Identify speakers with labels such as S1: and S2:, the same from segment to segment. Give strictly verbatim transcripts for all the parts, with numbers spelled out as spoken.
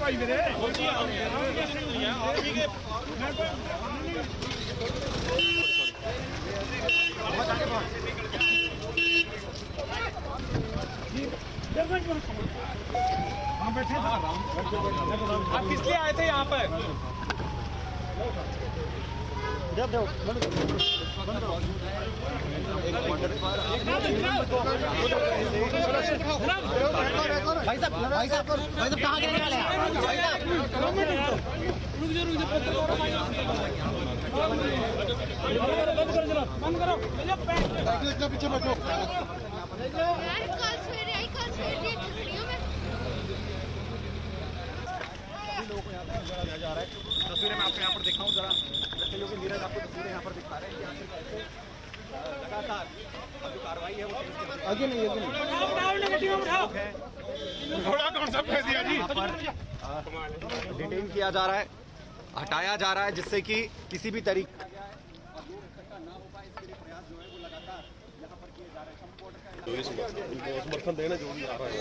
S1: भाई मेरे हाँ बैठे आप किस लिए आए थे यहाँ पर? जब दो बंद करो भाई साहब भाई साहब भाई साहब कहाँ गिरने वाले हैं भाई साहब? रुक जाओ रुक जाओ बंद करो जरा बंद करो इतना पीछे बैठो यार कल सवेरे आई कल सवेरे खड़ियों में लोगों को यहाँ पर जा रहा है। तस्वीरें मैं आपको यहाँ पर दिखाऊं जरा जैसे योगी नीरज आपको तस्वीरें यहाँ पर दिखा रहे हैं यहाँ से लगातार अब जो कार्रवाई है वो आगे नहीं आगे नहीं घोड़ा कौन सा कह दिया जी यहाँ पर डिटेन किया जा रहा है हटाया जा रहा है जिससे कि किसी भी तरीके समर्थन देना जो भी आ रहा है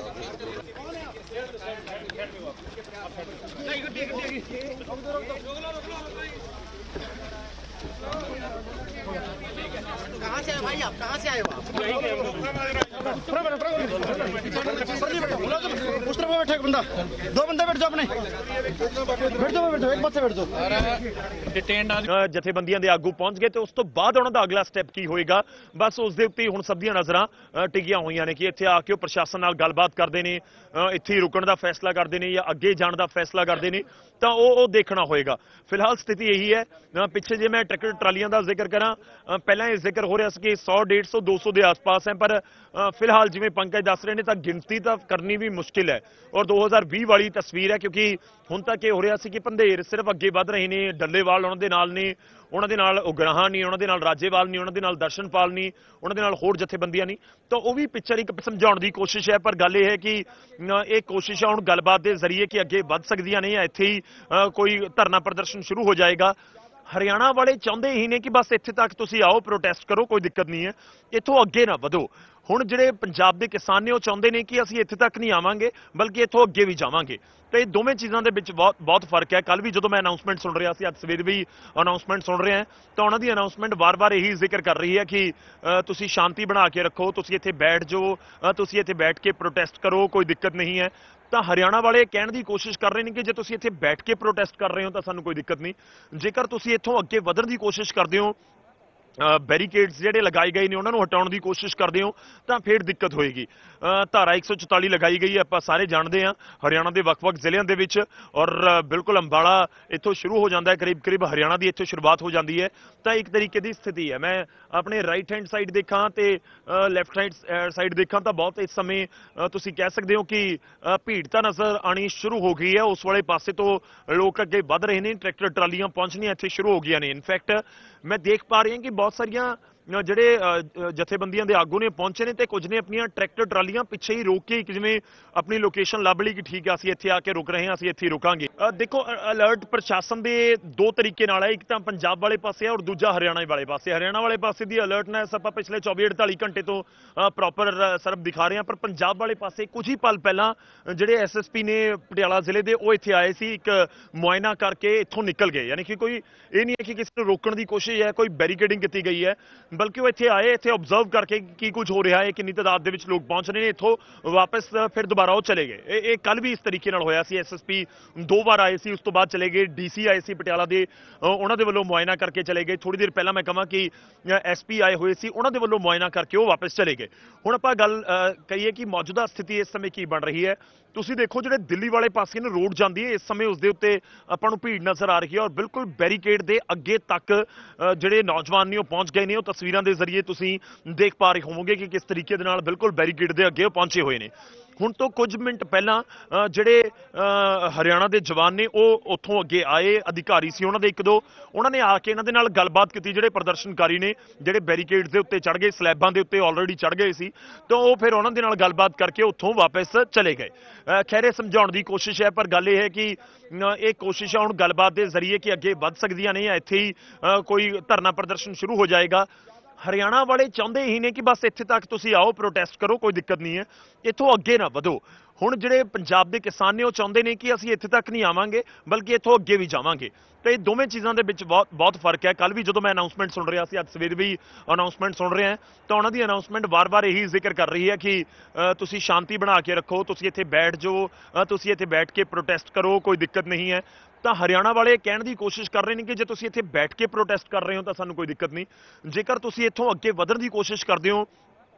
S1: कहाँ से आए भाई आप कहाँ से आए हो आप उस तरफ बैठे एक बंदा दो बंदे बैठ जाओ अपने बैठ जाओ बैठ जाओ एक पासे बैठ जाओ डिटेन ਜਥੇਬੰਦੀਆਂ ਦੇ ਆਗੂ ਪਹੁੰਚ ਗਏ ਤੇ ਉਸ ਤੋਂ ਬਾਅਦ ਉਹਨਾਂ ਦਾ ਅਗਲਾ ਸਟੈਪ ਕੀ ਹੋਏਗਾ ਬਸ ਉਸ ਦੇ ਉੱਤੇ ਹੁਣ ਸਭ ਦੀਆਂ ਨਜ਼ਰਾਂ ਟਿਕੀਆਂ ਹੋਈਆਂ ਨੇ ਕਿ ਇੱਥੇ ਆ ਕੇ ਉਹ ਪ੍ਰਸ਼ਾਸਨ ਨਾਲ ਗੱਲਬਾਤ ਕਰਦੇ ਨੇ ਇੱਥੇ ਹੀ ਰੁਕਣ ਦਾ ਫੈਸਲਾ ਕਰਦੇ ਨੇ ਜਾਂ ਅੱਗੇ ਜਾਣ ਦਾ ਫੈਸਲਾ ਕਰਦੇ ਨੇ ਤਾਂ ਉਹ ਉਹ ਦੇਖਣਾ ਹੋਏਗਾ। ਫਿਲਹਾਲ ਸਥਿਤੀ ਇਹੀ ਹੈ ਪਿੱਛੇ ਜੇ ਮੈਂ ਟਰੈਕਟਰ ਟਰਾਲੀਆਂ ਦਾ ਜ਼ਿਕਰ ਕਰਾਂ ਪਹਿਲਾਂ ਇਹ ਜ਼ਿਕਰ ਹੋ ਰਿਹਾ ਸੀ ਕਿ ਸੌ ਡੇਢ ਸੌ ਦੋ ਸੌ ਦੇ ਆਸ-ਪਾਸ ਹੈ ਪਰ ਫਿਲਹਾਲ ਜਿਵੇਂ ਪੰਕਜ ਦੱਸ ਰਹੇ ਨੇ ਤਾਂ ਗਿਣਤੀ ਤਾਂ ਕਰਨੀ ਵੀ ਮੁਸ਼ਕਿਲ ਹੈ ਔਰ ਦੋ ਹਜ਼ਾਰ ਵੀਹ ਵਾਲੀ ਤਸਵੀਰ ਹੈ ਕਿਉਂਕਿ ਹੁਣ ਤੱਕ ਇਹ ਹੋ ਰਿਹਾ ਸੀ ਕਿ ਪੰਧੇਰ ਸਿਰਫ ਅੱਗੇ ਵੱਧ ਰਹੇ ਨੇ ਡੱਲੇਵਾਲ ਉਹਨਾਂ ਦੇ ਨਾਲ ਨੇ ਉਹਨਾਂ ਦੇ ਨਾਲ ਉਗਰਾਹਾਂ ਨਹੀਂ ਉਹਨਾਂ ਦੇ ਨਾਲ ਰਾਜੇਵਾਲ ਨਹੀਂ ਉਹਨਾਂ ਦੇ ਨਾਲ ਦਰਸ਼ਨਪਾਲ ਨਹੀਂ ਉਹਨਾਂ ਦੇ ਨਾਲ ਹੋਰ ਜਥੇਬੰਦੀਆਂ ਨਹੀਂ ਤਾਂ ਉਹ ਵੀ ਪਿਕਚਰ ਇੱਕ ਸਮਝਾਉਣ ਦੀ ਕੋਸ਼ਿਸ਼ ਹੈ ਪਰ ਗੱਲ ਇਹ ਹੈ ਕਿ ਇਹ ਕੋਸ਼ਿਸ਼ਾਂ ਹੁਣ ਗੱਲਬਾਤ ਦੇ ਜ਼ਰੀਏ ਕਿ ਅੱਗੇ ਵੱਧ ਸਕਦੀਆਂ ਨੇ ਇੱਥੇ ਹੀ ਕੋਈ ਧਰਨਾ ਪ੍ਰਦਰਸ਼ਨ ਸ਼ੁਰੂ ਹੋ ਜਾਏਗਾ। ਹਰਿਆਣਾ ਵਾਲੇ ਚਾਹੁੰਦੇ ਹੀ ਨੇ ਕਿ ਬਸ ਇੱਥੇ ਤੱਕ ਤੁਸੀਂ ਆਓ ਪ੍ਰੋਟੈਸਟ ਕਰੋ ਕੋਈ ਦਿੱਕਤ ਨਹੀਂ ਹੈ ਇੱਥੋਂ ਅੱਗੇ ਨਾ ਵਧੋ। ਹੁਣ ਜਿਹੜੇ ਪੰਜਾਬ ਦੇ ਕਿਸਾਨ ਨੇ ਉਹ ਚਾਹੁੰਦੇ ਨੇ ਕਿ ਅਸੀਂ ਇੱਥੇ ਤੱਕ ਨਹੀਂ ਆਵਾਂਗੇ ਬਲਕਿ ਇੱਥੋਂ ਅੱਗੇ ਵੀ ਜਾਵਾਂਗੇ ਤੇ ਇਹ ਦੋਵੇਂ ਚੀਜ਼ਾਂ ਦੇ ਵਿੱਚ ਬਹੁਤ ਬਹੁਤ ਫਰਕ ਹੈ। ਕੱਲ ਵੀ ਜਦੋਂ ਮੈਂ ਅਨਾਉਂਸਮੈਂਟ ਸੁਣ ਰਿਹਾ ਸੀ ਅੱਜ ਸਵੇਰ ਵੀ ਅਨਾਉਂਸਮੈਂਟ ਸੁਣ ਰਿਹਾ ਤਾਂ ਉਹਨਾਂ ਦੀ ਅਨਾਉਂਸਮੈਂਟ ਵਾਰ-ਵਾਰ ਇਹੀ ਜ਼ਿਕਰ ਕਰ ਰਹੀ ਹੈ ਕਿ ਤੁਸੀਂ ਸ਼ਾਂਤੀ ਬਣਾ ਕੇ ਰੱਖੋ ਤੁਸੀਂ ਇੱਥੇ ਬੈਠ ਜਾਓ ਤੁਸੀਂ ਇੱਥੇ ਬੈਠ ਕੇ ਪ੍ਰੋਟੈਸਟ ਕਰੋ ਕੋਈ ਦਿੱਕਤ ਨਹੀਂ ਹੈ। ਤਾਂ ਹਰਿਆਣਾ ਵਾਲੇ ਕਹਿਣ ਦੀ ਕੋਸ਼ਿਸ਼ ਕਰ ਰਹੇ ਨੇ ਕਿ ਜੇ ਤੁਸੀਂ ਇੱਥੇ ਬੈਠ ਕੇ ਪ੍ਰੋਟੈਸਟ ਕਰ ਰਹੇ ਹੋ ਤਾਂ ਸਾਨੂੰ ਕੋਈ ਦਿੱਕਤ ਨਹੀਂ ਜੇਕਰ ਤੁਸੀਂ ਇੱਥੋਂ ਅੱਗੇ ਵਧਣ ਦੀ ਕੋਸ਼ਿਸ਼ ਕਰਦੇ ਹੋ बैरीकेड्स ਜਿਹੜੇ ਲਗਾਏ ਗਏ ਨੇ ਉਹਨਾਂ ਨੂੰ ਹਟਾਉਣ ਦੀ ਕੋਸ਼ਿਸ਼ ਕਰਦੇ ਹੋ ਤਾਂ ਫਿਰ ਦਿੱਕਤ ਹੋਏਗੀ। ਧਾਰਾ ਇੱਕ ਸੌ ਚੁਤਾਲੀ ਲਗਾਈ ਗਈ ਹੈ ਆਪਾਂ ਸਾਰੇ ਜਾਣਦੇ ਹਾਂ ਹਰਿਆਣਾ ਦੇ ਵੱਖ-ਵੱਖ ਜ਼ਿਲ੍ਹਿਆਂ ਦੇ ਵਿੱਚ ਔਰ ਬਿਲਕੁਲ ਅੰਬਾਲਾ ਇੱਥੋਂ ਸ਼ੁਰੂ ਹੋ ਜਾਂਦਾ ਹੈ ਕਰੀਬ ਕਰੀਬ ਹਰਿਆਣਾ ਦੀ ਇੱਥੋਂ ਸ਼ੁਰੂਆਤ ਹੋ ਜਾਂਦੀ ਹੈ ਤਾਂ ਇੱਕ ਤਰੀਕੇ ਦੀ ਸਥਿਤੀ ਹੈ। ਮੈਂ ਆਪਣੇ ਰਾਈਟ ਹੈਂਡ ਸਾਈਡ ਦੇਖਾਂ ਤੇ ਲੈਫਟ ਹੈਂਡ ਸਾਈਡ ਦੇਖਾਂ ਤਾਂ ਬਹੁਤ ਇਸ ਸਮੇਂ ਤੁਸੀਂ ਕਹਿ ਸਕਦੇ ਹੋ ਕਿ ਭੀੜ ਤਾਂ ਨਜ਼ਰ ਆਣੀ ਸ਼ੁਰੂ ਹੋ ਗਈ ਹੈ ਉਸ ਵਾਲੇ ਪਾਸੇ ਤੋਂ ਲੋਕ ਅੱਗੇ ਵੱਧ ਰਹੇ ਨੇ ਟਰੈਕਟਰ ਟਰਾਲੀਆਂ ਪਹੁੰਚਣੀਆਂ ਇੱਥੇ ਸ਼ੁਰੂ ਹੋ ਗਈਆਂ ਨੇ। ਇਨਫੈਕਟ ਮੈਂ ਦੇਖ ਪਾ ਰਹੀ ਹਾਂ ਕਿ ਬਹੁਤ ਸਾਰੀਆਂ ਜਿਹੜੇ ਜਥੇਬੰਦੀਆਂ ਦੇ ਆਗੂ ਨੇ ਪਹੁੰਚੇ ਨੇ ਤੇ ਕੁਝ ਨੇ ਆਪਣੀਆਂ ਟਰੈਕਟਰ ਟਰਾਲੀਆਂ ਪਿੱਛੇ ਹੀ ਰੋਕ ਕੇ ਜਿਵੇਂ ਆਪਣੀ ਲੋਕੇਸ਼ਨ ਲੱਭ ਲਈ ਕਿ ਠੀਕ ਆ ਅਸੀਂ ਇੱਥੇ ਆ ਕੇ ਰੁਕ ਰਹੇ ਹਾਂ ਅਸੀਂ ਇੱਥੇ ਰੁਕਾਂਗੇ। ਦੇਖੋ ਅਲਰਟ ਪ੍ਰਸ਼ਾਸਨ ਦੇ ਦੋ ਤਰੀਕੇ ਨਾਲ ਹੈ ਇੱਕ ਤਾਂ ਪੰਜਾਬ ਵਾਲੇ ਪਾਸੇ ਹੈ ਔਰ ਦੂਜਾ ਹਰਿਆਣਾ ਵਾਲੇ ਪਾਸੇ। ਹਰਿਆਣਾ ਵਾਲੇ ਪਾਸੇ ਦੀ ਅਲਰਟਨੈਸ ਆਪਾਂ ਪਿਛਲੇ ਚੌਵੀ ਅੜਤਾਲੀ ਘੰਟੇ ਤੋਂ ਪ੍ਰੋਪਰ ਸਰਬ ਦਿਖਾ ਰਹੇ ਹਾਂ ਪਰ ਪੰਜਾਬ ਵਾਲੇ ਪਾਸੇ ਕੁਝ ਹੀ ਪਲ ਪਹਿਲਾਂ ਜਿਹੜੇ ਐਸ ਐਸ ਪੀ ਨੇ ਪਟਿਆਲਾ ਜ਼ਿਲ੍ਹੇ ਦੇ ਉਹ ਇੱਥੇ ਆਏ ਸੀ ਇੱਕ ਮੁਆਇਨਾ ਕਰਕੇ ਇੱਥੋਂ ਨਿਕਲ ਗਏ ਯਾਨੀ ਕਿ ਕੋਈ ਇਹ ਨਹੀਂ ਹੈ ਕਿ ਕਿਸੇ ਨੂੰ ਰੋਕਣ ਦੀ ਕੋਸ਼ਿਸ਼ ਹੈ ਕੋਈ ਬੈਰੀਕੇਡਿੰਗ ਕੀਤੀ ਗਈ ਹੈ ਬਲਕਿ ਉਹ ਇੱਥੇ ਆਏ ਇੱਥੇ ਆਬਜ਼ਰਵ ਕਰਕੇ ਕੀ ਕੁਝ ਹੋ ਰਿਹਾ ਹੈ ਕਿੰਨੀ ਤਾਦਾਦ ਦੇ ਵਿੱਚ ਲੋਕ ਪਹੁੰਚ ਰਹੇ ਨੇ ਇੱਥੋਂ ਵਾਪਸ ਫਿਰ ਦੁਬਾਰਾ ਉਹ ਚਲੇ ਗਏ। ਇਹ ਇਹ ਕੱਲ ਵੀ ਇਸ ਤਰੀਕੇ ਨਾਲ ਹੋਇਆ ਸੀ ਐਸ ਐਸ ਪੀ ਦੋ ਵਾਰ ਆਏ ਸੀ ਉਸ ਤੋਂ ਬਾਅਦ ਚਲੇ ਗਏ ਡੀ ਸੀ ਆਏ ਸੀ ਪਟਿਆਲਾ ਦੇ ਉਹਨਾਂ ਦੇ ਵੱਲੋਂ ਮੁਆਇਨਾ ਕਰਕੇ ਚਲੇ ਗਏ ਥੋੜੀ ਦੇਰ ਪਹਿਲਾਂ ਮੈਂ ਕਹਾਂ ਕਿ ਐਸ ਪੀ ਆਏ ਹੋਏ ਸੀ ਉਹਨਾਂ ਦੇ ਵੱਲੋਂ ਮੁਆਇਨਾ ਕਰਕੇ ਉਹ ਵਾਪਸ ਚਲੇ ਗਏ। ਹੁਣ ਆਪਾਂ ਗੱਲ ਕਹੀਏ ਕਿ ਮੌਜੂਦਾ ਸਥਿਤੀ ਇਸ ਸਮੇਂ ਕੀ ਬਣ ਰਹੀ ਹੈ ਤੁਸੀਂ ਦੇਖੋ ਜਿਹੜੇ ਦਿੱਲੀ ਵਾਲੇ ਪਾਸੇ ਨੂੰ ਰੋਡ ਜਾਂਦੀ ਹੈ ਇਸ ਸਮੇਂ ਉਸ ਦੇ ਉੱਤੇ ਆਪਾਂ ਨੂੰ ਭੀੜ ਨਜ਼ਰ ਆ ਰਹੀ ਹੈ ਔਰ ਬਿਲਕੁਲ ਬੈਰੀਕੇਡ ਦੇ ਅੱਗੇ ਤੱਕ ਜਿਹੜੇ ਨੌਜਵਾਨ ਨੇ ਉਹ ਪਹੁੰਚ ਗਏ ਨੇ ਉਹ ਤਸਵੀਰਾਂ ਦੇ ਜ਼ਰੀਏ ਤੁਸੀਂ ਦੇਖ ਪਾ ਰਹੇ ਹੋਵੋਗੇ ਕਿ ਕਿਸ ਤਰੀਕੇ ਦੇ ਨਾਲ ਬਿਲਕੁਲ ਬੈਰੀਕੇਡ ਦੇ ਅੱਗੇ ਉਹ ਪਹੁੰਚੇ ਹੋਏ ਨੇ। ਹੁਣ ਤੋਂ ਕੁਝ ਮਿੰਟ ਪਹਿਲਾਂ ਜਿਹੜੇ ਹਰਿਆਣਾ ਦੇ ਜਵਾਨ ਨੇ ਉਹ ਉੱਥੋਂ ਅੱਗੇ ਆਏ ਅਧਿਕਾਰੀ ਸੀ ਉਹਨਾਂ ਦੇ ਇੱਕ ਦੋ ਉਹਨਾਂ ਨੇ ਆ ਕੇ ਇਹਨਾਂ ਦੇ ਨਾਲ ਗੱਲਬਾਤ ਕੀਤੀ ਜਿਹੜੇ ਪ੍ਰਦਰਸ਼ਨਕਾਰੀ ਨੇ ਜਿਹੜੇ ਬੈਰੀਕੇਡਸ ਦੇ ਉੱਤੇ ਚੜ੍ਹ ਗਏ ਸਲੈਬਾਂ ਦੇ ਉੱਤੇ ਆਲਰੇਡੀ ਚੜ੍ਹ ਗਏ ਸੀ ਤਾਂ ਉਹ ਫਿਰ ਉਹਨਾਂ ਦੇ ਨਾਲ ਗੱਲਬਾਤ ਕਰਕੇ ਉੱਥੋਂ ਵਾਪਸ ਚਲੇ ਗਏ। ਖੈਰੇ ਸਮਝਾਉਣ ਦੀ ਕੋਸ਼ਿਸ਼ ਹੈ ਪਰ ਗੱਲ ਇਹ ਹੈ ਕਿ ਇਹ ਕੋਸ਼ਿਸ਼ਾਂ ਹੁਣ ਗੱਲਬਾਤ ਦੇ ਜ਼ਰੀਏ ਕਿ ਅੱਗੇ ਵੱਧ ਸਕਦੀਆਂ ਨੇ ਇੱਥੇ ਹੀ ਕੋਈ ਧਰਨਾ ਪ੍ਰਦਰਸ਼ਨ ਸ਼ੁਰੂ ਹੋ ਜਾਏਗਾ। ਹਰਿਆਣਾ ਵਾਲੇ ਚਾਹੁੰਦੇ ਹੀ ਨੇ ਕਿ ਬਸ ਇੱਥੇ ਤੱਕ ਤੁਸੀਂ ਆਓ ਪ੍ਰੋਟੈਸਟ ਕਰੋ ਕੋਈ ਦਿੱਕਤ ਨਹੀਂ ਹੈ ਇੱਥੋਂ ਅੱਗੇ ਨਾ ਵਧੋ। ਹੁਣ ਜਿਹੜੇ ਪੰਜਾਬ ਦੇ ਕਿਸਾਨ ਨੇ ਉਹ ਚਾਹੁੰਦੇ ਨੇ ਕਿ ਅਸੀਂ ਇੱਥੇ ਤੱਕ ਨਹੀਂ ਆਵਾਂਗੇ ਬਲਕਿ ਇੱਥੋਂ ਅੱਗੇ ਵੀ ਜਾਵਾਂਗੇ। ਤੇ ਇਹ ਦੋਵੇਂ ਚੀਜ਼ਾਂ ਦੇ ਵਿੱਚ ਬਹੁਤ ਬਹੁਤ ਫਰਕ ਹੈ। ਕੱਲ ਵੀ ਜਦੋਂ ਮੈਂ ਅਨਾਉਂਸਮੈਂਟ ਸੁਣ ਰਿਹਾ ਸੀ, ਅੱਜ ਸਵੇਰ ਵੀ ਅਨਾਉਂਸਮੈਂਟ ਸੁਣ ਰਿਹਾ ਤਾਂ ਉਹਨਾਂ ਦੀ ਅਨਾਉਂਸਮੈਂਟ ਵਾਰ-ਵਾਰ ਇਹੀ ਜ਼ਿਕਰ ਕਰ ਰਹੀ ਹੈ ਕਿ ਤੁਸੀਂ ਸ਼ਾਂਤੀ ਬਣਾ ਕੇ ਰੱਖੋ, ਤੁਸੀਂ ਇੱਥੇ ਬੈਠ ਜਾਓ, ਤੁਸੀਂ ਇੱਥੇ ਬੈਠ ਕੇ ਪ੍ਰੋਟੈਸਟ ਕਰੋ, ਕੋਈ ਦਿੱਕਤ ਨਹੀਂ ਹੈ। ਤਾਂ ਹਰਿਆਣਾ ਵਾਲੇ ਕਹਿਣ ਦੀ ਕੋਸ਼ਿਸ਼ ਕਰ ਰਹੇ ਨੇ ਕਿ ਜੇ ਤੁਸੀਂ ਇੱਥੇ ਬੈਠ ਕੇ ਪ੍ਰੋਟੈਸਟ ਕਰ ਰਹੇ ਹੋ ਤਾਂ ਸਾਨੂੰ ਕੋਈ ਦਿੱਕਤ ਨਹੀਂ, ਜੇਕਰ ਤੁਸੀਂ ਇੱਥੋਂ ਅੱਗੇ ਵਧਣ ਦੀ ਕੋਸ਼ਿਸ਼ ਕਰਦੇ ਹੋ,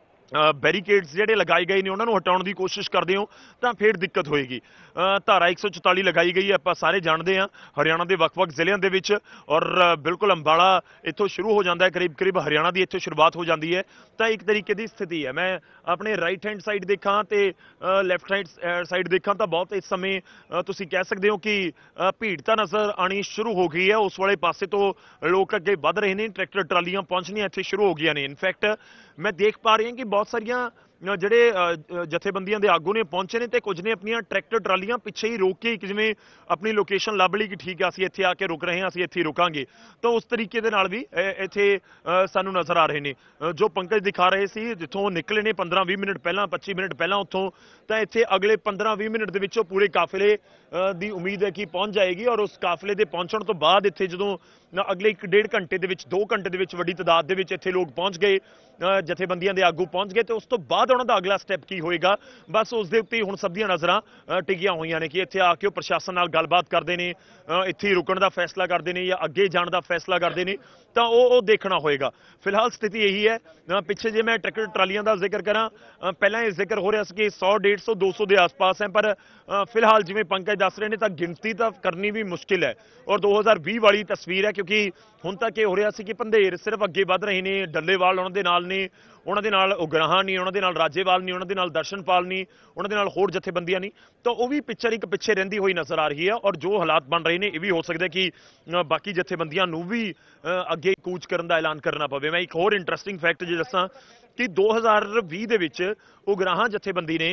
S1: ਬੈਰੀਕੇਡਸ ਜਿਹੜੇ ਲਗਾਏ ਗਏ ਨੇ ਉਹਨਾਂ ਨੂੰ ਹਟਾਉਣ ਦੀ ਕੋਸ਼ਿਸ਼ ਕਰਦੇ ਹੋ ਤਾਂ ਫਿਰ ਦਿੱਕਤ ਹੋਏਗੀ। ਧਾਰਾ ਇੱਕ ਸੌ ਚੁਤਾਲੀ ਲਗਾਈ ਗਈ ਹੈ, ਆਪਾਂ ਸਾਰੇ ਜਾਣਦੇ ਹਾਂ ਹਰਿਆਣਾ ਦੇ ਵੱਖ-ਵੱਖ ਜ਼ਿਲ੍ਹਿਆਂ ਦੇ ਵਿੱਚ, ਔਰ ਬਿਲਕੁਲ ਅੰਬਾਲਾ ਇੱਥੋਂ ਸ਼ੁਰੂ ਹੋ ਜਾਂਦਾ ਹੈ, ਕਰੀਬ ਕਰੀਬ ਹਰਿਆਣਾ ਦੀ ਇੱਥੋਂ ਸ਼ੁਰੂਆਤ ਹੋ ਜਾਂਦੀ ਹੈ। ਤਾਂ ਇੱਕ ਤਰੀਕੇ ਦੀ ਸਥਿਤੀ ਹੈ। ਮੈਂ ਆਪਣੇ ਰਾਈਟ ਹੈਂਡ ਸਾਈਡ ਦੇਖਾਂ ਤੇ ਲੈਫਟ ਹੈਂਡ ਸਾਈਡ ਦੇਖਾਂ ਤਾਂ ਬਹੁਤ ਇਸ ਸਮੇਂ ਤੁਸੀਂ ਕਹਿ ਸਕਦੇ ਹੋ ਕਿ ਭੀੜ ਤਾਂ ਨਜ਼ਰ ਆਣੀ ਸ਼ੁਰੂ ਹੋ ਗਈ ਹੈ। ਉਸ ਵਾਲੇ ਪਾਸੇ ਤੋਂ ਲੋਕ ਅੱਗੇ ਵੱਧ ਰਹੇ ਨੇ, ਟਰੈਕਟਰ ਟਰਾਲੀਆਂ ਪਹੁੰਚਣੀਆਂ ਇੱਥੇ ਸ਼ੁਰੂ ਹੋ ਗਈਆਂ ਨੇ। ਇਨਫੈਕਟ ਮੈਂ ਦੇਖ ਪਾ ਰਹੀ ਹਾਂ ਕਿ ਬਹੁਤ ਸਾਰੀਆਂ ਜਿਹੜੇ ਜਥੇਬੰਦੀਆਂ ਦੇ ਆਗੂ ਨੇ ਪਹੁੰਚੇ ਨੇ ਤੇ ਕੁਝ ਨੇ ਆਪਣੀਆਂ ਟਰੈਕਟਰ ਟਰਾਲੀਆਂ ਪਿੱਛੇ ਹੀ ਰੋਕ ਕੇ ਜਿਵੇਂ ਆਪਣੀ ਲੋਕੇਸ਼ਨ ਲੱਭ ਲਈ ਕਿ ਠੀਕ ਹੈ ਅਸੀਂ ਇੱਥੇ ਆ ਕੇ ਰੁਕ ਰਹੇ ਹਾਂ, ਅਸੀਂ ਇੱਥੇ ਰੁਕਾਂਗੇ। ਤਾਂ ਉਸ ਤਰੀਕੇ ਦੇ ਨਾਲ ਵੀ ਇੱਥੇ ਸਾਨੂੰ ਨਜ਼ਰ ਆ ਰਹੇ ਨੇ। ਜੋ ਪੰਕਜ ਦਿਖਾ ਰਹੇ ਸੀ ਜਿੱਥੋਂ ਨਿਕਲੇ ਨੇ ਪੰਦਰਾਂ ਵੀਹ ਮਿੰਟ ਪਹਿਲਾਂ, ਪੱਚੀ ਮਿੰਟ ਪਹਿਲਾਂ ਉੱਥੋਂ, ਤਾਂ ਇੱਥੇ ਅਗਲੇ ਪੰਦਰਾਂ ਵੀਹ ਮਿੰਟ ਦੇ ਵਿੱਚੋਂ ਪੂਰੇ ਕਾਫਲੇ ਦੀ ਉਮੀਦ ਹੈ ਕਿ ਪਹੁੰਚ ਜਾਏਗੀ। ਔਰ ਉਸ ਕਾਫਲੇ ਦੇ ਪਹੁੰਚਣ ਤੋਂ ਬਾਅਦ ਇੱਥੇ ਜਦੋਂ ਅਗਲੇ ਇੱਕ ਡੇਢ ਘੰਟੇ ਦੇ ਵਿੱਚ, ਦੋ ਘੰਟੇ ਦੇ ਵਿੱਚ ਵੱਡੀ ਤਾਦਾਦ ਦੇ ਵਿੱਚ ਇੱਥੇ ਲੋਕ ਪਹੁੰਚ ਗਏ, ਜਥੇਬੰਦੀਆਂ ਦੇ ਆਗੂ ਪਹੁੰਚ ਗਏ, ਤੇ ਉਸ ਤੋਂ ਬਾਅਦ ਉਹਨਾਂ ਦਾ ਅਗਲਾ ਸਟੈਪ ਕੀ ਹੋਏਗਾ ਬਸ ਉਸ ਦੇ ਉੱਤੇ ਹੁਣ ਸਭ ਦੀਆਂ ਨਜ਼ਰਾਂ ਟਿਕੀਆਂ ਹੋਈਆਂ ਨੇ ਕਿ ਇੱਥੇ ਆ ਕੇ ਉਹ ਪ੍ਰਸ਼ਾਸਨ ਨਾਲ ਗੱਲਬਾਤ ਕਰਦੇ ਨੇ, ਇੱਥੇ ਰੁਕਣ ਦਾ ਫੈਸਲਾ ਕਰਦੇ ਨੇ ਜਾਂ ਅੱਗੇ ਜਾਣ ਦਾ ਫੈਸਲਾ ਕਰਦੇ ਨੇ, ਤਾਂ ਉਹ ਉਹ ਦੇਖਣਾ ਹੋਏਗਾ। ਫਿਲਹਾਲ ਸਥਿਤੀ ਇਹੀ ਹੈ। ਪਿੱਛੇ ਜੇ ਮੈਂ ਟਰੈਕਟਰ ਟਰਾਲੀਆਂ ਦਾ ਜ਼ਿਕਰ ਕਰਾਂ, ਪਹਿਲਾਂ ਇਹ ਜ਼ਿਕਰ ਹੋ ਰਿਹਾ ਸੀ ਕਿ ਸੌ ਡੇਢ ਸੌ ਦੋ ਸੌ ਦੇ ਆਸ-ਪਾਸ ਹੈ, ਪਰ ਫਿਲਹਾਲ ਜਿਵੇਂ ਪੰਕਜ ਦੱਸ ਰਹੇ ਨੇ ਤਾਂ ਗਿਣਤੀ ਤਾਂ ਕਰਨੀ ਵੀ ਮੁਸ਼ਕਿਲ ਹੈ। ਔਰ ਦੋ ਹਜ਼ਾਰ ਵੀਹ ਵਾਲੀ ਤਸਵੀਰ ਹੈ, ਕਿਉਂਕਿ ਹੁਣ ਤੱਕ ਇਹ ਹੋ ਰਿਹਾ ਸੀ ਕਿ ਪੰਧੇਰ ਸਿਰਫ ਅੱਗੇ ਵੱਧ ਰਹੇ ਨੇ, ਡੱਲੇਵਾਲ ਉਹਨਾਂ ਦੇ ਨਾਲ ਨੇ, ਉਹਨਾਂ ਦੇ ਨਾਲ ਉਗਰਾਹਾਂ ਨਹੀਂ, ਉਹਨਾਂ ਦੇ ਨਾਲ ਰਾਜੇਵਾਲ ਨਹੀਂ, ਉਹਨਾਂ ਦੇ ਨਾਲ ਦਰਸ਼ਨਪਾਲ ਨਹੀਂ, ਉਹਨਾਂ ਦੇ ਨਾਲ ਹੋਰ ਜਥੇਬੰਦੀਆਂ ਨਹੀਂ, ਤਾਂ ਉਹ ਵੀ ਪਿਕਚਰ ਇੱਕ ਪਿੱਛੇ ਰਹਿੰਦੀ ਹੋਈ ਨਜ਼ਰ ਆ ਰਹੀ ਹੈ। ਔਰ ਜੋ ਹਾਲਾਤ ਬਣ ਰਹੇ ਨੇ ਇਹ ਵੀ ਹੋ ਸਕਦਾ ਕਿ ਬਾਕੀ ਜਥੇਬੰਦੀਆਂ ਨੂੰ ਵੀ ਅੱਗੇ ਕੂਚ ਕਰਨ ਦਾ ਐਲਾਨ ਕਰਨਾ ਪਵੇ। ਮੈਂ ਇੱਕ ਹੋਰ ਇੰਟਰਸਟਿੰਗ ਫੈਕਟ ਜੇ ਦੱਸਾਂ ਕਿ ਦੋ ਹਜ਼ਾਰ ਵੀਹ ਦੇ ਵਿੱਚ ਉਗਰਾਹਾਂ ਜਥੇਬੰਦੀ ਨੇ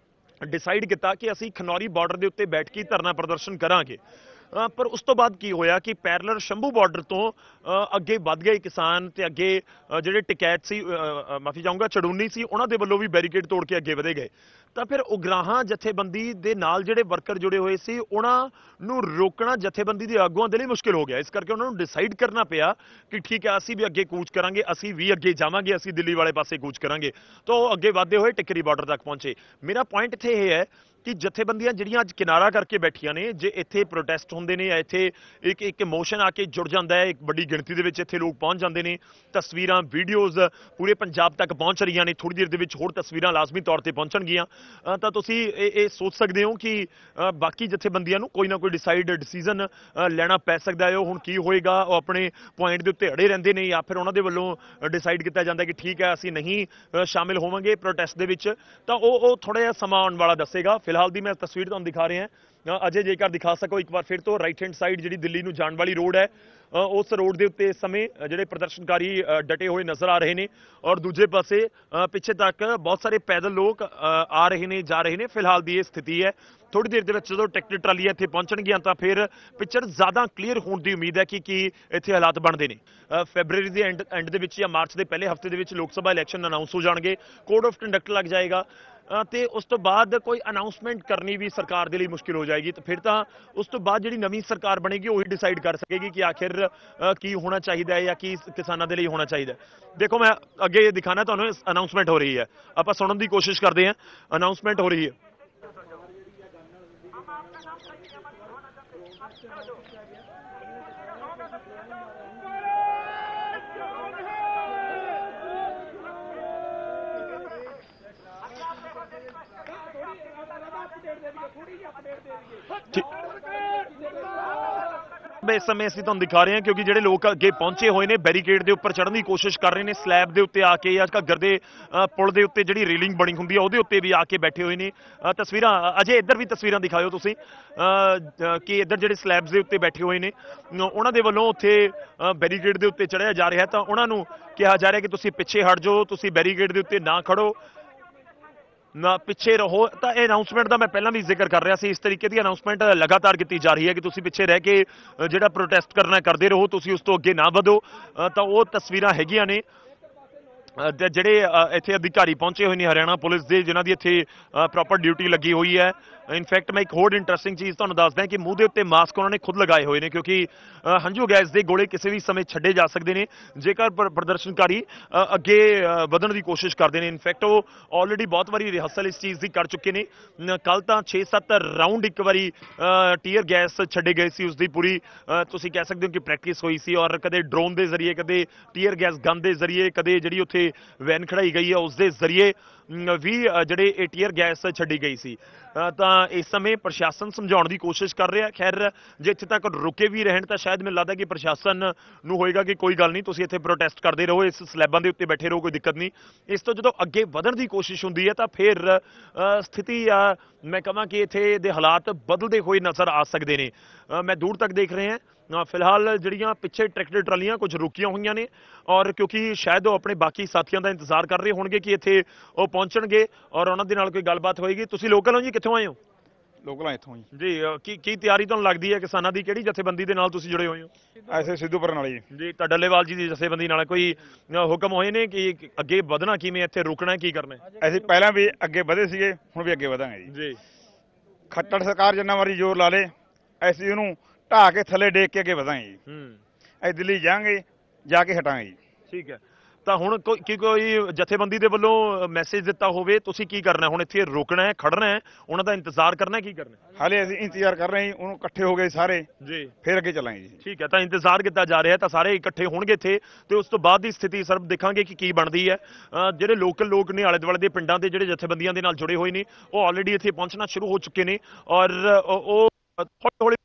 S1: ਡਿਸਾਈਡ ਕੀਤਾ ਕਿ ਅਸੀਂ ਖਨੌਰੀ ਬਾਰਡਰ ਦੇ ਉੱਤੇ ਬੈਠ ਕੇ ਧਰਨਾ ਪ੍ਰਦਰਸ਼ਨ ਕਰਾਂਗੇ, ਪਰ ਉਸ ਤੋਂ ਬਾਅਦ ਕੀ ਹੋਇਆ ਕਿ ਪੈਰਲਰ ਸ਼ੰਭੂ ਬਾਰਡਰ ਤੋਂ ਅੱਗੇ ਵੱਧ ਗਏ ਕਿਸਾਨ, ਤੇ ਅੱਗੇ ਜਿਹੜੇ ਟਿਕੈਟ ਸੀ, ਮਾਫੀ ਚਾਹੂੰਗਾ ਚੜੂਨੀ ਸੀ, ਉਹਨਾਂ ਦੇ ਵੱਲੋਂ ਵੀ ਬੈਰੀਕੇਡ ਤੋੜ ਕੇ ਅੱਗੇ ਵਧੇ ਗਏ। ਤਾਂ ਫਿਰ ਉਗਰਾਹਾਂ ਜਥੇਬੰਦੀ ਦੇ ਨਾਲ ਜਿਹੜੇ ਵਰਕਰ ਜੁੜੇ ਹੋਏ ਸੀ ਉਹਨਾਂ ਨੂੰ ਰੋਕਣਾ ਜਥੇਬੰਦੀ ਦੇ ਆਗੂਆਂ ਦੇ ਲਈ ਮੁਸ਼ਕਿਲ ਹੋ ਗਿਆ। ਇਸ ਕਰਕੇ ਉਹਨਾਂ ਨੂੰ ਡਿਸਾਈਡ ਕਰਨਾ ਪਿਆ ਕਿ ਠੀਕ ਹੈ ਅਸੀਂ ਵੀ ਅੱਗੇ ਕੂਚ ਕਰਾਂਗੇ, ਅਸੀਂ ਵੀ ਅੱਗੇ ਜਾਵਾਂਗੇ, ਅਸੀਂ ਦਿੱਲੀ ਵਾਲੇ ਪਾਸੇ ਕੂਚ ਕਰਾਂਗੇ। ਤਾਂ ਉਹ ਅੱਗੇ ਵਧਦੇ ਹੋਏ ਟਿੱਕਰੀ ਬਾਰਡਰ ਤੱਕ ਪਹੁੰਚੇ। ਮੇਰਾ ਪੁਆਇੰਟ ਇੱਥੇ ਇਹ ਹੈ ਕਿ ਜਥੇਬੰਦੀਆਂ ਜਿਹੜੀਆਂ ਅੱਜ ਕਿਨਾਰਾ ਕਰਕੇ ਬੈਠੀਆਂ ਨੇ, ਜੇ ਇੱਥੇ ਪ੍ਰੋਟੈਸਟ ਹੁੰਦੇ ਨੇ, ਇੱਥੇ ਇੱਕ ਇੱਕ ਇਮੋਸ਼ਨ ਆ ਕੇ ਜੁੜ ਜਾਂਦਾ ਹੈ, ਇੱਕ ਵੱਡੀ ਗਿਣਤੀ ਦੇ ਵਿੱਚ ਇੱਥੇ ਲੋਕ ਪਹੁੰਚ ਜਾਂਦੇ ਨੇ, ਤਸਵੀਰਾਂ ਵੀਡੀਓਜ਼ ਪੂਰੇ ਪੰਜਾਬ ਤੱਕ ਪਹੁੰਚ ਰਹੀਆਂ ਨੇ, ਥੋੜੀ ਦੇਰ ਦੇ ਵਿੱਚ ਹੋਰ ਤਸਵੀਰਾਂ ਲਾਜ਼ਮੀ ਤੌਰ ਤੇ ਪਹੁੰਚਣਗੀਆਂ, ਤਾਂ ਤੁਸੀਂ ਇਹ ਇਹ ਸੋਚ ਸਕਦੇ ਹੋ ਕਿ ਬਾਕੀ ਜਥੇਬੰਦੀਆਂ ਨੂੰ ਕੋਈ ਨਾ ਕੋਈ ਡਿਸਾਈਡ ਡਿਸੀਜਨ ਲੈਣਾ ਪੈ ਸਕਦਾ ਹੈ। ਉਹ ਹੁਣ ਕੀ ਹੋਏਗਾ, ਉਹ ਆਪਣੇ ਪੁਆਇੰਟ ਦੇ ਉੱਤੇ ਅੜੇ ਰਹਿੰਦੇ ਨੇ ਜਾਂ ਫਿਰ ਉਹਨਾਂ ਦੇ ਵੱਲੋਂ ਡਿਸਾਈਡ ਕੀਤਾ ਜਾਂਦਾ ਕਿ ਠੀਕ ਹੈ ਅਸੀਂ ਨਹੀਂ ਸ਼ਾਮਿਲ ਹੋਵਾਂਗੇ ਪ੍ਰੋਟੈਸਟ ਦੇ ਵਿੱਚ, ਤਾਂ ਉਹ ਉਹ ਥੋੜਾ ਜਿਹਾ ਸਮਾਂ ਆਉਣ ਵਾਲਾ ਦੱਸੇਗਾ। ਫਿਲਹਾਲ ਦੀ ਮੈਂ ਤਸਵੀਰ ਤੁਹਾਨੂੰ ਦਿਖਾ ਰਿਹਾ ਅਜੇ, ਜੇਕਰ ਦਿਖਾ ਸਕੋ ਇੱਕ ਵਾਰ ਫਿਰ ਤੋਂ, ਰਾਈਟ ਹੈਂਡ ਸਾਈਡ ਜਿਹੜੀ ਦਿੱਲੀ ਨੂੰ ਜਾਣ ਵਾਲੀ ਰੋਡ ਹੈ, ਉਸ ਰੋਡ ਦੇ ਉੱਤੇ ਇਸ ਸਮੇਂ ਜਿਹੜੇ ਪ੍ਰਦਰਸ਼ਨਕਾਰੀ ਡਟੇ ਹੋਏ ਨਜ਼ਰ ਆ ਰਹੇ ਨੇ, ਔਰ ਦੂਜੇ ਪਾਸੇ ਪਿੱਛੇ ਤੱਕ ਬਹੁਤ ਸਾਰੇ ਪੈਦਲ ਲੋਕ ਆ ਰਹੇ ਨੇ, ਜਾ ਰਹੇ ਨੇ। ਫਿਲਹਾਲ ਦੀ ਇਹ ਸਥਿਤੀ ਹੈ। ਥੋੜੀ ਦੇਰ ਦੇ ਵਿੱਚ ਜਦੋਂ ਟਰੈਕਟਰ ਟਰਾਲੀਆਂ ਇੱਥੇ ਪਹੁੰਚਣਗੀਆਂ ਤਾਂ ਫਿਰ ਪਿਕਚਰ ਜ਼ਿਆਦਾ ਕਲੀਅਰ ਹੋਣ ਦੀ ਉਮੀਦ ਹੈ ਕਿ ਕੀ ਇੱਥੇ ਹਾਲਾਤ ਬਣਦੇ ਨੇ। ਫੈਬਰਵਰੀ ਦੇ ਐਂਡ ਐਂਡ ਦੇ ਵਿੱਚ ਜਾਂ ਮਾਰਚ ਦੇ ਪਹਿਲੇ ਹਫ਼ਤੇ ਦੇ ਵਿੱਚ ਲੋਕ ਸਭਾ ਇਲੈਕਸ਼ਨ ਅਨਾਉਂਸ ਹੋ ਜਾਣਗੇ, ਕੋਡ ਆਫ ਕੰਡਕਟ ਲੱਗ ਜਾਏਗਾ, ਤੇ ਉਸ ਤੋਂ ਬਾਅਦ ਕੋਈ ਅਨਾਉਂਸਮੈਂਟ ਕਰਨੀ ਵੀ ਸਰਕਾਰ ਦੇ ਲਈ ਮੁਸ਼ਕਿਲ ਹੋ ਜਾਏਗੀ। ਤੇ ਫਿਰ ਤਾਂ ਉਸ ਤੋਂ ਬਾਅਦ ਜਿਹੜੀ ਨਵੀਂ ਸਰਕਾਰ ਬਣੇਗੀ ਉਹੀ ਡਿਸਾਈਡ ਕਰ ਸਕੇਗੀ ਕਿ ਆਖਿਰ ਕੀ ਹੋਣਾ ਚਾਹੀਦਾ ਹੈ ਜਾਂ ਕੀ ਕਿਸਾਨਾਂ ਦੇ ਲਈ ਹੋਣਾ ਚਾਹੀਦਾ। ਦੇਖੋ ਮੈਂ ਅੱਗੇ ਦਿਖਾਣਾ ਤੁਹਾਨੂੰ, ਅਨਾਉਂਸਮੈਂਟ ਹੋ ਰਹੀ ਹੈ, ਆਪਾਂ ਸੁਣਨ ਦੀ ਕੋਸ਼ਿਸ਼ ਕਰਦੇ ਹਾਂ। ਅਨਾਉਂਸਮੈਂਟ ਹੋ ਰਹੀ ਹੈ। ਇਸ ਸਮੇਂ ਅਸੀਂ ਤੁਹਾਨੂੰ ਦਿਖਾ ਰਹੇ ਹਾਂ ਕਿਉਂਕਿ ਜਿਹੜੇ ਲੋਕ ਅੱਗੇ ਪਹੁੰਚੇ ਹੋਏ ਨੇ ਬੈਰੀਕੇਡ ਦੇ ਉੱਪਰ ਚੜ੍ਹਨ ਦੀ ਕੋਸ਼ਿਸ਼ ਕਰ ਰਹੇ ਨੇ, ਸਲੈਬ ਦੇ ਉੱਤੇ ਆ ਕੇ ਜਾਂ ਘੱਗਰ ਦੇ ਪੁਲ ਦੇ ਉੱਤੇ ਜਿਹੜੀ ਰੇਲਿੰਗ ਬਣੀ ਹੁੰਦੀ ਹੈ ਉਹਦੇ ਉੱਤੇ ਵੀ ਆ ਕੇ ਬੈਠੇ ਹੋਏ ਨੇ। ਤਸਵੀਰਾਂ ਅਜੇ ਇੱਧਰ ਵੀ ਤਸਵੀਰਾਂ ਦਿਖਾਇਓ ਤੁਸੀਂ ਕਿ ਇੱਧਰ ਜਿਹੜੇ ਸਲੈਬਸ ਦੇ ਉੱਤੇ ਬੈਠੇ ਹੋਏ ਨੇ ਉਹਨਾਂ ਦੇ ਵੱਲੋਂ ਉੱਥੇ ਬੈਰੀਕੇਡ ਦੇ ਉੱਤੇ ਚੜ੍ਹਿਆ ਜਾ ਰਿਹਾ, ਤਾਂ ਉਹਨਾਂ ਨੂੰ ਕਿਹਾ ਜਾ ਰਿਹਾ ਕਿ ਤੁਸੀਂ ਪਿੱਛੇ ਹਟ ਜਾਓ, ਤੁਸੀਂ ਬੈਰੀਕੇਡ ਦੇ ਉੱਤੇ ਨਾ ਖੜੋ, ਨਾ ਪਿੱਛੇ ਰਹੋ। ਤਾਂ ਇਹ ਅਨਾਉਂਸਮੈਂਟ ਦਾ ਮੈਂ ਪਹਿਲਾਂ ਵੀ ਜ਼ਿਕਰ ਕਰ ਰਿਹਾ ਸੀ, ਇਸ ਤਰੀਕੇ ਦੀ ਅਨਾਉਂਸਮੈਂਟ ਲਗਾਤਾਰ ਕੀਤੀ ਜਾ ਰਹੀ ਹੈ ਕਿ ਤੁਸੀਂ ਪਿੱਛੇ ਰਹਿ ਕੇ ਜਿਹੜਾ ਪ੍ਰੋਟੈਸਟ ਕਰਨਾ ਕਰਦੇ ਰਹੋ, ਤੁਸੀਂ ਉਸ ਤੋਂ ਅੱਗੇ ਨਾ ਵਧੋ। ਤਾਂ ਉਹ ਤਸਵੀਰਾਂ ਹੈਗੀਆਂ ਨੇ ਅ, ਤੇ ਜਿਹੜੇ ਅ, ਇੱਥੇ ਅਧਿਕਾਰੀ ਪਹੁੰਚੇ ਹੋਏ ਨੇ ਹਰਿਆਣਾ ਪੁਲਿਸ ਦੇ, ਜਿਨ੍ਹਾਂ ਦੀ ਇੱਥੇ ਪ੍ਰੋਪਰ ਡਿਊਟੀ ਲੱਗੀ ਹੋਈ ਹੈ। ਇਨਫੈਕਟ ਮੈਂ ਇੱਕ ਹੋਰ ਇੰਟਰਸਟਿੰਗ ਚੀਜ਼ ਤੁਹਾਨੂੰ ਦੱਸਦਾ ਕਿ ਮੂੰਹ ਦੇ ਉੱਤੇ ਮਾਸਕ ਉਹਨਾਂ ਨੇ ਖੁਦ ਲਗਾਏ ਹੋਏ ਨੇ, ਕਿਉਂਕਿ ਅ, ਹੰਝੂ ਗੈਸ ਦੇ ਗੋਲੇ ਕਿਸੇ ਵੀ ਸਮੇਂ ਛੱਡੇ ਜਾ ਸਕਦੇ ਨੇ ਜੇਕਰ ਪ੍ਰ- ਪ੍ਰਦਰਸ਼ਨਕਾਰੀ ਅ, ਅੱਗੇ ਅ, ਵਧਣ ਦੀ ਕੋਸ਼ਿਸ਼ ਕਰਦੇ ਨੇ। ਇਨਫੈਕਟ ਉਹ ਆਲਰੇਡੀ ਬਹੁਤ ਵਾਰੀ ਰਿਹਰਸਲ ਇਸ ਚੀਜ਼ ਦੀ ਕਰ ਚੁੱਕੇ ਨੇ। ਕੱਲ ਤਾਂ ਛੇ ਸੱਤ ਰਾਉਂਡ ਇੱਕ ਵਾਰੀ ਟੀਅਰ ਗੈਸ ਛੱਡੇ ਗਏ ਸੀ, ਉਸ ਦੀ ਪੂਰੀ ਅ, ਤੁਸੀਂ ਕਹਿ ਸਕਦੇ ਹੋ ਕਿ ਪ੍ਰੈਕਟਿਸ ਹੋਈ ਸੀ, ਔਰ ਕਦੇ ਡਰੋਨ ਦੇ ਜ਼ਰੀਏ, ਕਦੇ ਟੀਅਰ ਗੈਸ ਗਨ ਦੇ ਜ਼ਰੀਏ, ਕਦੇ ਜਿਹੜੀ ਉੱਥੇ ਵੈਨ ਖੜਾਈ ਗਈ ਹੈ ਉਸ ਦੇ ਜ਼ਰੀਏ ਅਮ, ਵੀ ਅ, ਜਿਹੜੇ ਇਹ ਟੀਅਰ ਗੈਸ ਛੱਡੀ ਗਈ ਸੀ। ਅ, ਤਾਂ ਇਸ ਸਮੇਂ ਪ੍ਰਸ਼ਾਸਨ ਸਮਝਾਉਣ ਦੀ ਕੋਸ਼ਿਸ਼ ਕਰ ਰਿਹਾ। ਖੈਰ ਜੇ ਇੱਥੇ ਤੱਕ ਰੁਕੇ ਵੀ ਰਹਿਣ ਤਾਂ ਸ਼ਾਇਦ ਮੈਨੂੰ ਲੱਗਦਾ ਕਿ ਪ੍ਰਸ਼ਾਸਨ ਨੂੰ ਹੋਏਗਾ ਕਿ ਕੋਈ ਗੱਲ ਨਹੀਂ, ਤੁਸੀਂ ਇੱਥੇ ਪ੍ਰੋਟੈਸਟ ਕਰਦੇ ਰਹੋ, ਇਸ ਸਲੈਬਾਂ ਦੇ ਉੱਤੇ ਬੈਠੇ ਰਹੋ, ਕੋਈ ਦਿੱਕਤ ਨਹੀਂ। ਇਸ ਤੋਂ ਜਦੋਂ ਅੱਗੇ ਵਧਣ ਦੀ ਕੋਸ਼ਿਸ਼ ਹੁੰਦੀ ਹੈ ਤਾਂ ਫਿਰ ਅ, ਸਥਿਤੀ ਅ, ਮੈਂ ਕਹਾਂ ਕਿ ਇੱਥੇ ਦੇ ਹਾਲਾਤ ਬਦਲਦੇ ਹੋਏ ਨਜ਼ਰ ਆ ਸਕਦੇ ਨੇ। ਅ, ਮੈਂ ਦੂਰ ਤੱਕ ਦੇਖ ਰਹੇ ਹਾਂ ਅ, ਫਿਲਹਾਲ ਜਿਹੜੀਆਂ ਪਿੱਛੇ ਟਰੈਕਟਰ ਟਰਾਲੀਆਂ ਕੁਝ ਰੁਕੀਆਂ ਹੋਈਆਂ ਨੇ, ਔਰ ਕਿਉਂਕਿ ਸ਼ਾਇਦ ਉਹ ਆਪਣੇ ਬਾਕੀ ਸਾਥੀਆਂ ਦਾ ਇੰਤਜ਼ਾਰ ਕਰ ਰਹੇ ਹੋਣਗੇ ਕਿ ਇੱਥੇ ਉਹ ਪਹੁੰਚਣਗੇ ਔਰ ਉਹਨਾਂ ਦੇ ਨਾਲ ਕੋਈ ਗੱਲਬਾਤ ਹੋਏਗੀ। ਤੁਸੀਂ ਲੋਕਲ ਹੋ ਜੀ, ਕਿੱਥੋਂ ਆਏ ਹੋ?
S2: ਲੋਕਲਾਂ ਇੱਥੋਂ ਹੀ
S1: ਜੀ ਅ, ਕੀ ਕੀ ਤਿਆਰੀ ਤੁਹਾਨੂੰ ਲੱਗਦੀ ਹੈ ਕਿਸਾਨਾਂ ਦੀ? ਕਿਹੜੀ ਜਥੇਬੰਦੀ ਦੇ ਨਾਲ ਤੁਸੀਂ ਜੁੜੇ ਹੋਏ ਹੋ?
S2: ਐਸੇ ਸਿੱਧੂਪੁਰ ਨਾਲ ਜੀ।
S1: ਜੀ ਤਾਂ ਡੱਲੇਵਾਲ ਜੀ ਦੀ ਜਥੇਬੰਦੀ ਨਾਲ ਕੋਈ ਅ, ਹੁਕਮ ਹੋਏ ਨੇ ਕਿ ਅੱਗੇ ਵਧਣਾ ਕਿਵੇਂ, ਇੱਥੇ ਰੁਕਣਾ ਕੀ ਕਰਨਾ ਹੈ?
S2: ਅਸੀਂ ਪਹਿਲਾਂ ਵੀ ਅੱਗੇ ਵਧੇ ਸੀਗੇ, ਹੁਣ ਵੀ ਅੱਗੇ ਵਧਾਂਗੇ ਜੀ।
S1: ਜੀ
S2: ਖੱਟੜ ਸਰਕਾਰ ਜਿੰਨਾ ਵਾਰੀ ਜ਼ੋਰ ਲਾ ਲੇ, ਅਸੀਂ ਉਹਨੂੰ ਢਾਹ ਕੇ ਥੱਲੇ ਡੇਕ ਕੇ ਅੱਗੇ ਵਧਾਂਗੇ ਜੀ।
S1: ਹੂੰ
S2: ਅਸੀਂ ਦਿੱਲੀ ਜਾਾਂਗੇ, ਜਾ ਕੇ ਹਟਾਂਗੇ ਜੀ।
S1: ਠੀਕ ਹੈ। ਤਾਂ ਹੁਣ ਕੋਈ ਕੀ ਕੋਈ ਜਥੇਬੰਦੀ ਦੇ ਵੱਲੋਂ ਮੈਸੇਜ ਦਿੱਤਾ ਹੋਵੇ, ਤੁਸੀਂ ਕੀ ਕਰਨਾ ਹੁਣ? ਇੱਥੇ ਰੁਕਣਾ ਹੈ, ਖੜਨਾ ਹੈ, ਉਹਨਾਂ ਦਾ ਇੰਤਜ਼ਾਰ ਕਰਨਾ ਹੈ, ਕੀ ਕਰਨਾ ਹੈ?
S2: ਹਾਲੇ ਅਸੀਂ ਇੰਤਜ਼ਾਰ ਕਰ ਰਹੇ ਹਾਂ ਜੀ, ਉਹਨੂੰ ਇਕੱਠੇ ਹੋ ਗਏ ਸਾਰੇ,
S1: ਜੀ
S2: ਫਿਰ ਅੱਗੇ ਚੱਲਾਂਗੇ ਜੀ।
S1: ਠੀਕ ਹੈ। ਤਾਂ ਇੰਤਜ਼ਾਰ ਕੀਤਾ ਜਾ ਰਿਹਾ, ਤਾਂ ਸਾਰੇ ਇਕੱਠੇ ਹੋਣਗੇ ਇੱਥੇ ਤੇ ਉਸ ਤੋਂ ਬਾਅਦ ਦੀ ਸਥਿਤੀ ਸਰਬ ਦੇਖਾਂਗੇ ਕਿ ਕੀ ਬਣਦੀ ਹੈ। ਅ, ਜਿਹੜੇ ਲੋਕਲ ਲੋਕ ਨੇ ਆਲੇ ਦੁਆਲੇ ਦੇ ਪਿੰਡਾਂ ਦੇ ਜਿਹੜੇ ਜਥੇਬੰਦੀਆਂ ਦੇ ਨਾਲ ਜੁੜੇ ਹੋਏ ਨੇ, ਉਹ ਆਲਰੇਡੀ ਇੱਥੇ ਪਹੁੰਚਣਾ ਸ਼ੁਰੂ ਹੋ ਚੁੱਕੇ ਨੇ, ਔਰ ਉਹ ਉਹ ਹੌਲੀ ਹੌਲੀ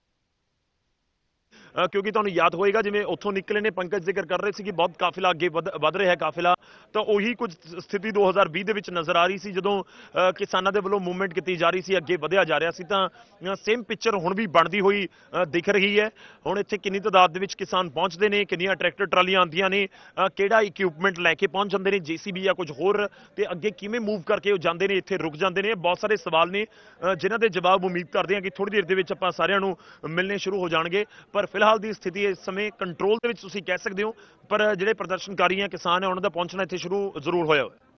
S1: ਅ, ਕਿਉਂਕਿ ਤੁਹਾਨੂੰ ਯਾਦ ਹੋਏਗਾ ਜਿਵੇਂ ਉੱਥੋਂ ਨਿਕਲੇ ਨੇ, ਪੰਕਜ ਜ਼ਿਕਰ ਕਰ ਰਹੇ ਸੀ ਕਿ ਬਹੁਤ ਕਾਫਿਲਾ ਅੱਗੇ ਵਧ ਵਧ ਰਿਹਾ ਹੈ ਕਾਫਿਲਾ, ਤਾਂ ਉਹੀ ਕੁਝ ਸਥਿਤੀ ਦੋ ਹਜ਼ਾਰ ਵੀਹ ਦੇ ਵਿੱਚ ਨਜ਼ਰ ਆ ਰਹੀ ਸੀ ਜਦੋਂ ਅ, ਕਿਸਾਨਾਂ ਦੇ ਵੱਲੋਂ ਮੂਵਮੈਂਟ ਕੀਤੀ ਜਾ ਰਹੀ ਸੀ, ਅੱਗੇ ਵਧਿਆ ਜਾ ਰਿਹਾ ਸੀ। ਤਾਂ ਸੇਮ ਪਿਕਚਰ ਹੁਣ ਵੀ ਬਣਦੀ ਹੋਈ ਅ, ਦਿਖ ਰਹੀ ਹੈ। ਹੁਣ ਇੱਥੇ ਕਿੰਨੀ ਤਾਦਾਦ ਦੇ ਵਿੱਚ ਕਿਸਾਨ ਪਹੁੰਚਦੇ ਨੇ, ਕਿੰਨੀਆਂ ਟਰੈਕਟਰ ਟਰਾਲੀਆਂ ਆਉਂਦੀਆਂ ਨੇ, ਅ, ਕਿਹੜਾ ਇਕਵਿਪਮੈਂਟ ਲੈ ਕੇ ਪਹੁੰਚ ਜਾਂਦੇ ਨੇ, ਜੀਸੀਬੀ ਜਾਂ ਕੁਝ ਹੋਰ, ਤੇ ਅੱਗੇ ਕਿਵੇਂ ਮੂਵ ਕਰਕੇ ਉਹ ਜਾਂਦੇ ਨੇ, ਇੱਥੇ ਰੁਕ ਜਾਂਦੇ ਨੇ। ਬਹੁਤ ਸਾਰੇ ਸਵਾਲ ਨੇ ਅ, ਜਿਨ੍ਹਾਂ ਦੇ ਜਵਾਬ ਉਮੀਦ ਕਰਦੇ ਹਾਂ ਕਿ ਥੋੜੀ ਦੇਰ ਦੇ ਵਿੱਚ ਆਪਾਂ ਸਾਰਿਆਂ ਨੂੰ ਮਿਲਣੇ ਸ਼ੁਰੂ ਹੋ ਜਾਣਗੇ। ਪਰ ਫਿਲਹਾਲ ਦੀ ਸਥਿਤੀ ਇਸ ਸਮੇਂ ਕੰਟਰੋਲ ਦੇ ਵਿੱਚ ਤੁਸੀਂ ਕਹਿ ਸਕਦੇ ਹੋ, ਪਰ ਜਿਹੜੇ ਪ੍ਰਦਰਸ਼ਨਕਾਰੀ ਆ, ਕਿਸਾਨ ਹੈ, ਉਹਨਾਂ ਦਾ ਪਹੁੰਚਣਾ ਇੱਥੇ ਸ਼ੁਰੂ ਜ਼ਰੂਰ ਹੋਇਆ ਹੋਇਆ।